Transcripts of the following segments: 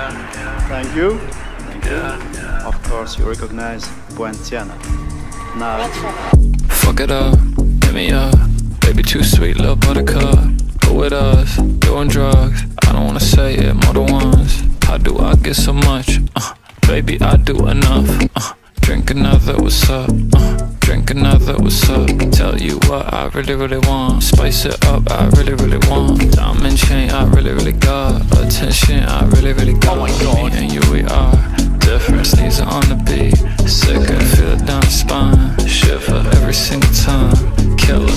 Thank you. Of course, you recognize Poinciana. Now. Fuck it up, hit me up. Baby, too sweet, little buttercup. Go with us, doing drugs. I don't wanna say it more than once. How do I get so much? Baby, I do enough. Drink another, what's up? Drink another, what's up? Tell you what I really, really want. Spice it up, I really, really want. Diamond chain, I really, really got. Attention, I really, really got. Me and you, we are different. Sneeze on the beat. Sick, I feel it down the spine. Shiver every single time. Killer.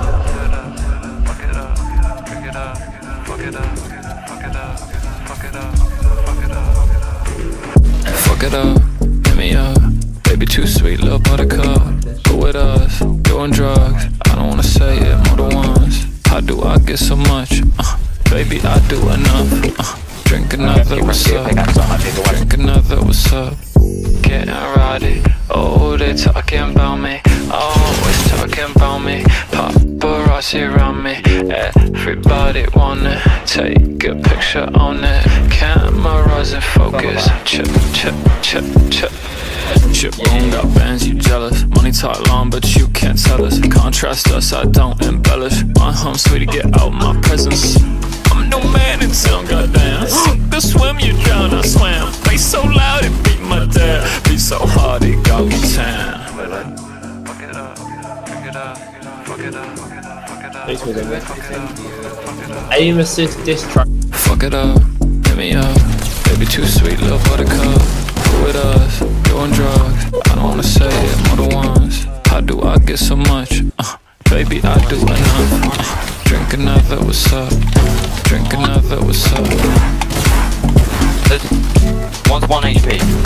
Fuck it up, drink it up. Fuck it up, fuck it up, fuck it up, fuck it up. Fuck it up, hit me up. Baby, too sweet, little buttercup. Go with us, doing drugs. I don't wanna say it more than once. How do I get so much? Baby, I do enough. Drink another, what's up? Drink another, what's up? Getting rowdy. Oh, they talking about me. Always talking about me. Paparazzi around me. Everybody wanna take a picture on it. Cameras in focus. Chip, chip, chip, chip. Chip boom, got bands, you jealous. Money talk long, but you can't tell us. Contrast us, I don't embellish. My home sweetie, get out my presence. I'm no man in town, goddamn. Sink or swim, you drown, I swam. Play so loud, it beat my dad. Beat so hard, it got me tan. Fuck it up, pick it up, fuck it up, fuck it up. Aim assist diss track. Fuck it up, hit me up. Baby, too sweet, little buttercup. Go with us, doing drugs. I don't wanna say it more than once. How do I get so much? Baby, I do enough. Drink another, what's up? Drink another, what's up? One's 1 HP.